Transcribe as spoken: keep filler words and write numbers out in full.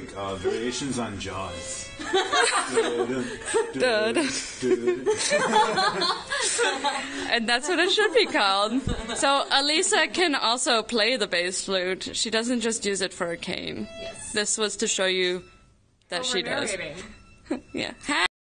like uh, variations on Jaws. And that's what it should be called. So Alysa can also play the bass flute. She doesn't just use it for a cane. Yes. This was to show you that Oh, she we're does. narrating. Yeah.